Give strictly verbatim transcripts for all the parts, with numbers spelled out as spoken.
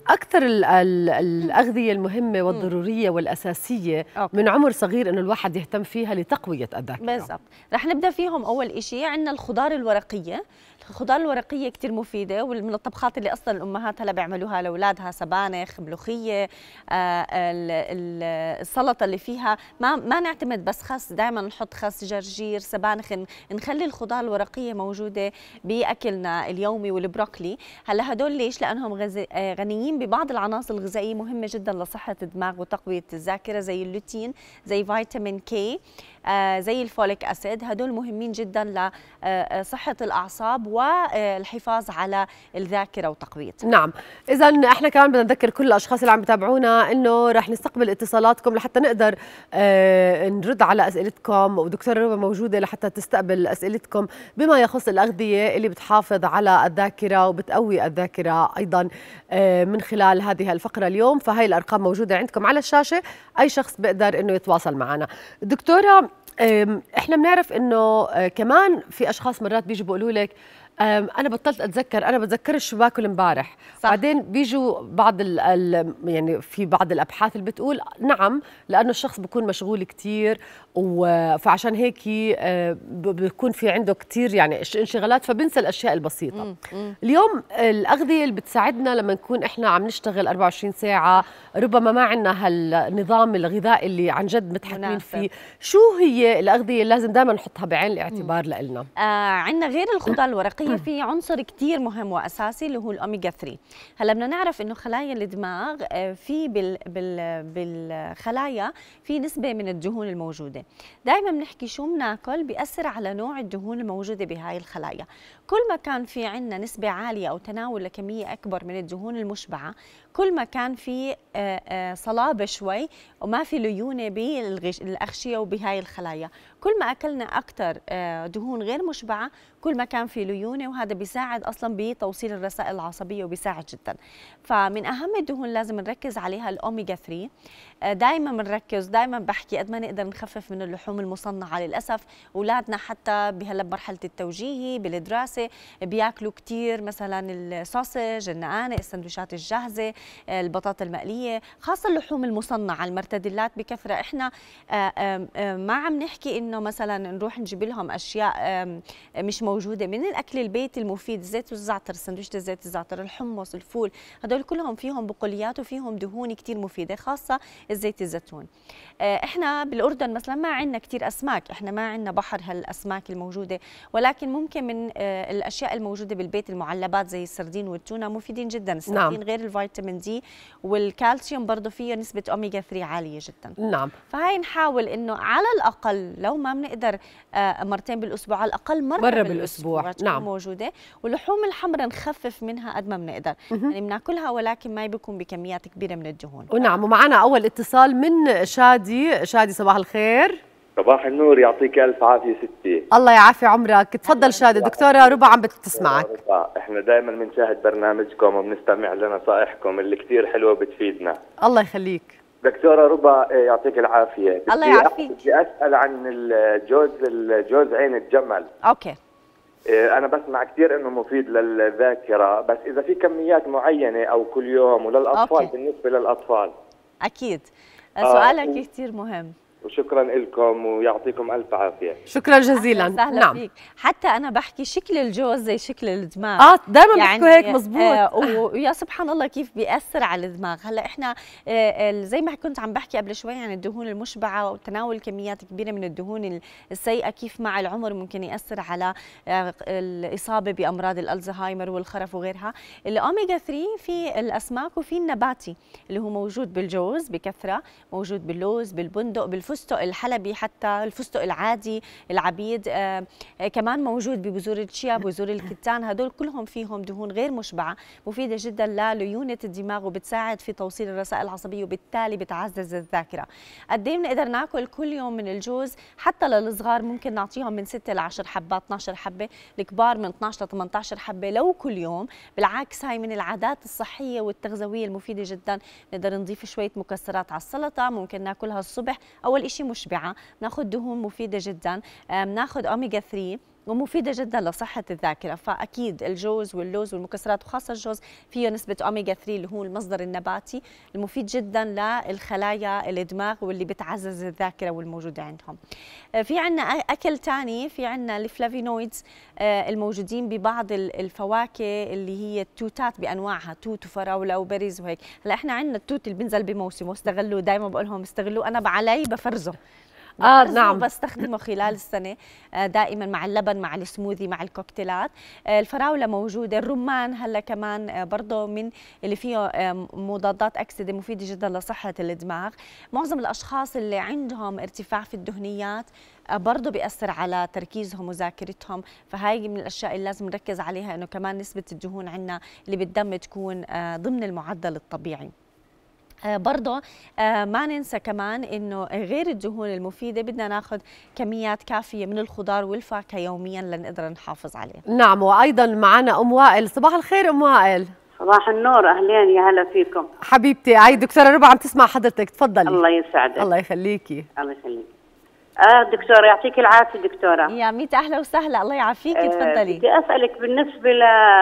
اكثر ال ال الاغذيه المهمه والضروريه والاساسيه أوكي. من عمر صغير انه الواحد يهتم فيها لتقويه الذاكره. بالضبط. رح نبدا فيهم. اول شيء عندنا الخضار الورقيه. الخضار الورقيه كثير مفيده، ومن الطبخات اللي اصلا الامهات هلا بيعملوها لاولادها، سبانخ، ملوخيه، آه السلطه اللي فيها ما ما نعتمد بس خس، دائما نحط خس، جرجير، سبانخ، نخلي الخضار الورقيه موجوده باكلنا اليومي. والبروكلي هلا هدول ليش؟ لانهم غنيين ببعض العناصر الغذائيه مهمه جدا لصحه الدماغ وتقويه الذاكره، زي اللوتين، زي فيتامين كي، آه زي الفوليك اسيد. هدول مهمين جدا لصحه الاعصاب والحفاظ على الذاكره وتقويتها. نعم، اذا احنا كمان بدنا نذكر كل الاشخاص اللي عم يتابعونا انه رح نستقبل اتصالاتكم لحتى نقدر آه نرد على اسئلتكم، ودكتوره ربا موجوده لحتى تستقبل اسئلتكم بما يخص الاغذيه اللي بتحافظ على الذاكره وبتقوي الذاكره ايضا آه من خلال هذه الفقره اليوم. فهي الارقام موجوده عندكم على الشاشه، اي شخص بيقدر انه يتواصل معنا. دكتوره، احنا بنعرف انه كمان في اشخاص مرات بيجوا بيقولوا لك انا بطلت اتذكر، انا بتذكرش شو باكل امبارح. بعدين بيجوا بعض ال ال يعني في بعض الابحاث اللي بتقول نعم، لانه الشخص بيكون مشغول كثير، فعشان هيك بيكون في عنده كثير يعني انشغالات، فبنسى الاشياء البسيطه. مم. مم. اليوم الاغذيه اللي بتساعدنا لما نكون احنا عم نشتغل أربعة وعشرين ساعه، ربما ما عندنا هالنظام الغذائي اللي عن جد متحكمين فيه، شو هي الاغذيه اللي لازم دائما نحطها بعين الاعتبار لنا؟ آه عندنا غير الخضار الورقيه في عنصر كثير مهم واساسي اللي هو الاوميجا ثلاثة. هلا بدنا نعرف انه خلايا الدماغ في بال بال بالخلايا في نسبه من الدهون الموجوده. دائما بنحكي شو بناكل بياثر على نوع الدهون الموجوده بهاي الخلايا. كل ما كان في عندنا نسبه عاليه او تناول لكميه اكبر من الدهون المشبعه، كل ما كان في صلابه شوي وما في ليونه بالاغشيه وبهاي الخلايا. كل ما اكلنا اكثر دهون غير مشبعه، كل ما كان في ليونه، وهذا بيساعد اصلا بتوصيل الرسائل العصبيه وبيساعد جدا. فمن اهم الدهون لازم نركز عليها الاوميجا ثلاثة. دائما بنركز، دائما بحكي قد ما نقدر نخفف من اللحوم المصنعه. للاسف اولادنا حتى بهلا بمرحله التوجيهي بالدراسه بياكلوا كثير مثلا السوسج، النقانق، السندويشات الجاهزه، البطاطا المقليه، خاصه اللحوم المصنعه، المرتدلات بكثره. احنا ما عم نحكي انه مثلا نروح نجيب لهم اشياء مش موجوده من الاكل البيتي المفيد، زيت الزعتر، سندويشه الزيت الزعتر، الحمص، الفول، هدول كلهم فيهم بقوليات وفيهم دهون كثير مفيده، خاصه الزيت الزيتون. احنا بالاردن مثلا ما عندنا كثير اسماك، احنا ما عندنا بحر هالاسماك الموجوده، ولكن ممكن من الاشياء الموجوده بالبيت المعلبات زي السردين والتونه مفيدين جدا. السردين نعم. غير الفيتامين دي والكالسيوم برضه فيه نسبه اوميجا ثلاثة عاليه جدا. نعم. فهي نحاول انه على الاقل لو ما بنقدر مرتين بالاسبوع، على الاقل مره, مرة بالاسبوع, بالأسبوع نعم. موجوده. واللحوم الحمراء نخفف منها قد ما بنقدر، يعني بناكلها ولكن ما بيكون بكميات كبيره من الدهون. ونعم. ومعنا اول اتصال من شادي. شادي صباح الخير. صباح النور، يعطيك الف عافيه ستي. الله يعافي عمرك، تفضل شادي. دكتوره ربا عم بتسمعك. احنا دائما بنشاهد برنامجكم وبنستمع لنصائحكم اللي كثير حلوه بتفيدنا. الله يخليك. دكتوره ربا يعطيك العافيه. الله يعافيك. بدي اسال عن الجوز الجوز عين الجمل. اوكي. انا بسمع كثير انه مفيد للذاكره، بس اذا في كميات معينه او كل يوم، وللاطفال أوكي. بالنسبه للاطفال اكيد سؤالك آه. كثير مهم، وشكرا لكم ويعطيكم الف عافيه. شكرا جزيلا. أهلا نعم فيك. حتى انا بحكي شكل الجوز زي شكل الدماغ. اه دائما يعني بحكوا هيك مزبوط. آه ويا سبحان الله كيف بيأثر على الدماغ. هلا احنا آه زي ما كنت عم بحكي قبل شوي عن الدهون المشبعه وتناول كميات كبيره من الدهون السيئه، كيف مع العمر ممكن يأثر على آه الاصابه بامراض الالزهايمر والخرف وغيرها. الاوميجا ثلاثة في الاسماك وفي النباتي اللي هو موجود بالجوز بكثره، موجود باللوز، بالبندق، بالفستق الحلبي، حتى الفستق العادي، العبيد، آه كمان موجود ببذور الشيا، بذور الكتان. هدول كلهم فيهم دهون غير مشبعه مفيده جدا لليونه الدماغ وبتساعد في توصيل الرسائل العصبيه وبالتالي بتعزز الذاكره. قد ايه بنقدر ناكل كل يوم من الجوز؟ حتى للصغار ممكن نعطيهم من ستة ل عشرة حبات، اثنعش حبه، الكبار من اثنعش ل ثمانية عشر حبه لو كل يوم. بالعكس هاي من العادات الصحيه والتغذويه المفيده جدا. نقدر نضيف شويه مكسرات على السلطه، ممكن ناكلها الصبح. اول شيء مشبعه، ناخذ دهون مفيده جدا، بناخذ اوميجا ثلاثة، ومفيدة جدا لصحة الذاكرة. فأكيد الجوز واللوز والمكسرات وخاصة الجوز فيه نسبة أوميجا ثلاثة اللي هو المصدر النباتي المفيد جدا للخلايا الدماغ واللي بتعزز الذاكرة والموجودة عندهم. في عنا أكل تاني، في عنا الفلافينويدز الموجودين ببعض الفواكه اللي هي التوتات بأنواعها، توت وفراولة وبريز وهيك. هلا احنا عندنا التوت اللي بينزل بموسمه، استغلوه، دائما بقول لهم استغلوه، أنا بعلي بفرزه اه نعم بستخدمه خلال السنه دائما مع اللبن، مع السموذي، مع الكوكتيلات. الفراوله موجوده، الرمان هلا كمان برضه من اللي فيه مضادات اكسده مفيده جدا لصحه الدماغ. معظم الاشخاص اللي عندهم ارتفاع في الدهنيات برضه بيأثر على تركيزهم وذاكرتهم، فهاي من الاشياء اللي لازم نركز عليها، انه كمان نسبه الدهون عندنا اللي بالدم تكون ضمن المعدل الطبيعي. آه برضه آه ما ننسى كمان انه غير الدهون المفيده بدنا ناخذ كميات كافيه من الخضار والفاكهه يوميا لنقدر نحافظ عليه. نعم، وايضا معنا ام وائل. صباح الخير ام وائل. صباح النور، اهلين، يا هلا فيكم حبيبتي. هاي دكتوره ربع عم تسمع حضرتك، تفضلي. الله يسعدك. الله يخليكي. الله يخليك. اه دكتوره يعطيك العافيه دكتوره. يا ميت اهلا وسهلا، الله يعافيكي. آه تفضلي. بدي اسالك بالنسبه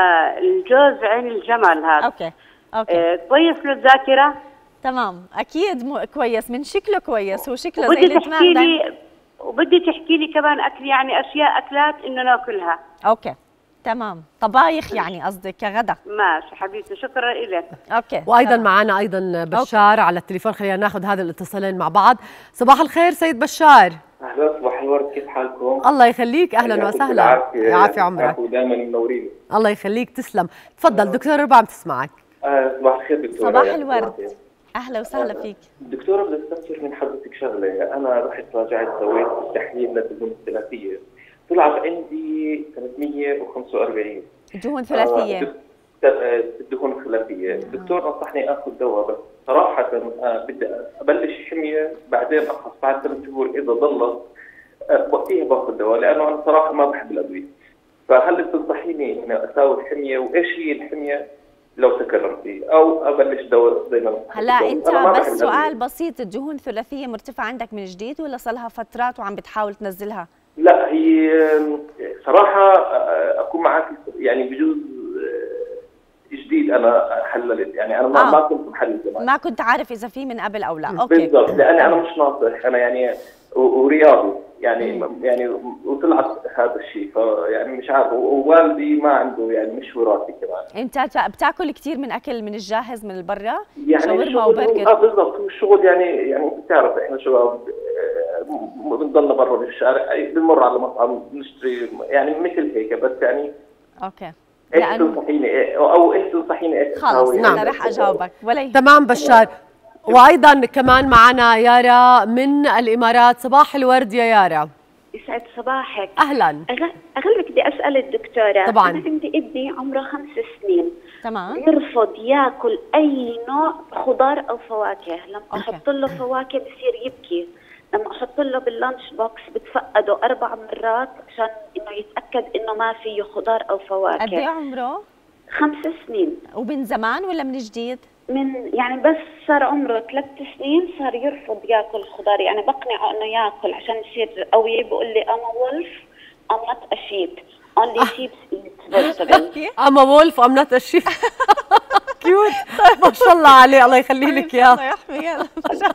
للجوز عين الجمل هذا. اوكي اوكي. آه كويس للذاكره؟ تمام اكيد مو كويس، من شكله كويس، هو شكله زي الدماغ. تحكي لي وبدي تحكي لي كمان اكل، يعني اشياء اكلات انه ناكلها. اوكي تمام، طبايخ يعني قصدك كغدا. ماشي حبيبتي، شكرا لك. اوكي. وايضا تمام. معنا ايضا بشار أوكي. على التليفون، خلينا ناخذ هذا الاتصالين مع بعض. صباح الخير سيد بشار. اهلا، صباح الورد، كيف حالكم؟ الله يخليك، اهلا وسهلا. يعافي عمرك. ودائما منورين. الله يخليك، تسلم. تفضل دكتور ربع عم تسمعك. آه صباح الخير دكتوره. صباح الورد، اهلا وسهلا آه فيك. دكتوره بدي استفسر من حضرتك شغله، انا رحت راجعت سويت تحليل للدهون الثلاثيه، طلعت عندي ثلاثمية وخمسة وأربعين دهون ثلاثيه. آه الدهون الثلاثيه، الدكتور نصحني اخذ دواء، بس صراحه آه بدي ابلش حميه بعدين ارخص بعد ثلاث شهور اذا ضلت آه وقتها باخذ دواء، لانه انا صراحه ما بحب الادويه. فهل تنصحيني اني اساوي حميه، وايش هي الحميه لو تكررتي، او ابلش دواء زي ما هلا انت بس سؤال بسيط، الدهون الثلاثيه مرتفعه عندك من جديد ولا صار لها فترات وعم بتحاول تنزلها؟ لا هي صراحه اكون معك، يعني بجوز جديد انا حللت، يعني انا آه. ما كنت محلل زمان، ما كنت عارف اذا في من قبل او لا. اوكي بالضبط، لاني انا مش ناصح، انا يعني ورياضي يعني مم. يعني وطلعت هذا الشيء، فيعني مش عارف، ووالدي ما عنده يعني مش وراثي كمان. انت بتاكل كثير من اكل من الجاهز من برا؟ يعني شاورما وبرجر؟ اه بالضبط، الشغل يعني يعني بتعرف احنا شباب بنضلنا برا بالشارع، بنمر على مطعم نشتري يعني مثل هيك، بس يعني اوكي. ايش تنصحيني او ايش تنصحيني ايش خلص انا رح اجاوبك ولا تمام بشار. وايضا كمان معنا يارا من الامارات. صباح الورد يا يارا. يسعد صباحك. اهلا. اغلب بدي اسال الدكتوره. طبعا. انا عندي ابني عمره خمس سنين. تمام. يرفض ياكل اي نوع خضار او فواكه، لما احط له فواكه بصير يبكي، لما احط له باللانش بوكس بتفقده اربع مرات عشان انه يتاكد انه ما فيه خضار او فواكه. قد ايه عمره؟ خمس سنين. ومن زمان ولا من جديد؟ من يعني بس صار عمره ثلاث سنين صار يرفض ياكل خضار، يعني بقنعه انه ياكل عشان يصير قوي. بقول لي I'm a wolf I'm not a sheep only sheep eat vegetables. I'm a wolf I'm not a sheep. كيوت ما شاء الله عليه، الله يخلي لك اياه. الله يحميه.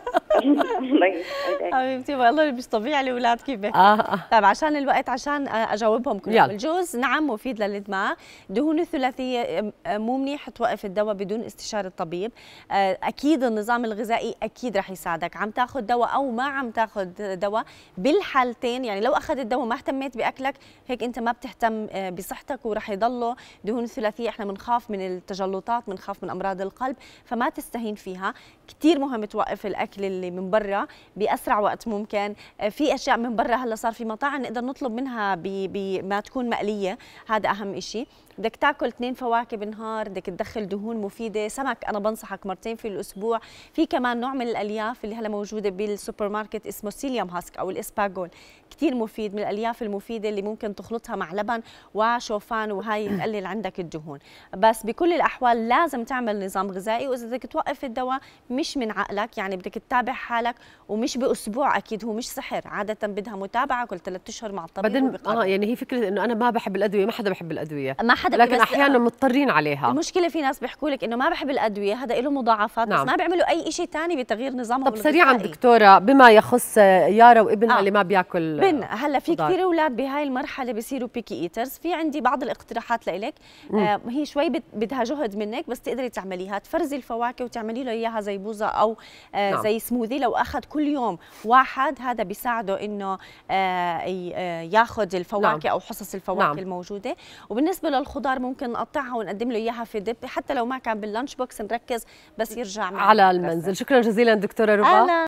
الله يسعدك حبيبتي، والله مش طبيعي الاولاد كيف. اه طيب عشان الوقت عشان اجاوبهم كلهم. الجوز نعم مفيد للدماغ، دهون الثلاثيه مو منيح توقف الدواء بدون استشاره الطبيب. اكيد النظام الغذائي اكيد رح يساعدك، عم تاخذ دواء او ما عم تاخذ دواء، بالحالتين يعني لو اخذت الدواء ما اهتميت باكلك هيك انت ما بتهتم بصحتك ورح يضلوا دهون الثلاثيه. احنا بنخاف من التجلطات، بنخاف من امراض القلب، فما تستهين فيها. كثير مهم توقف الاكل اللي من برا باسرع وقت ممكن. في اشياء من برا هلا صار في مطاعم نقدر نطلب منها بما تكون مقليه، هذا اهم شيء. بدك تاكل اثنين فواكه بالنهار، بدك تدخل دهون مفيده، سمك انا بنصحك مرتين في الاسبوع. في كمان نوع من الالياف اللي هلا موجوده بالسوبر ماركت اسمه سيليوم هاسك او الاسباغول، كثير مفيد، من الالياف المفيده اللي ممكن تخلطها مع لبن وشوفان وهي تقلل عندك الدهون. بس بكل الاحوال لازم تعمل نظام غذائي، واذا بدك توقف الدواء مش من عقلك، يعني بدك تتابع تتابع حالك، ومش باسبوع، اكيد هو مش سحر، عاده بدها متابعه كل ثلاث اشهر مع الطبيب. بعدين اه يعني هي فكره انه انا ما بحب الادويه، ما حدا بحب الادويه، ما حدا، لكن احيانا مضطرين عليها. المشكله في ناس بيحكوا لك انه ما بحب الادويه، هذا له مضاعفات. نعم. بس ما بيعملوا اي شيء ثاني بتغيير نظامهم. طب سريعا دكتوره، بما يخص يارا وابنها آه. اللي ما بياكل بن، هلا في كثير اولاد بهاي المرحله بيصيروا بيكي ايترز. في عندي بعض الاقتراحات لإلك، آه هي شوي بدها جهد منك بس تقدري تعمليها. تفرزي الفواكه وتعملي له اياها زي بوزه او آه نعم. زي سموذي. لو اخذ كل يوم واحد هذا بيساعده انه آه ياخذ الفواكه نعم. او حصص الفواكه نعم. الموجوده. وبالنسبه للخضار ممكن نقطعها ونقدم له اياها في دب، حتى لو ما كان باللانش بوكس نركز بس يرجع على المنزل. شكرا جزيلا دكتوره ربا.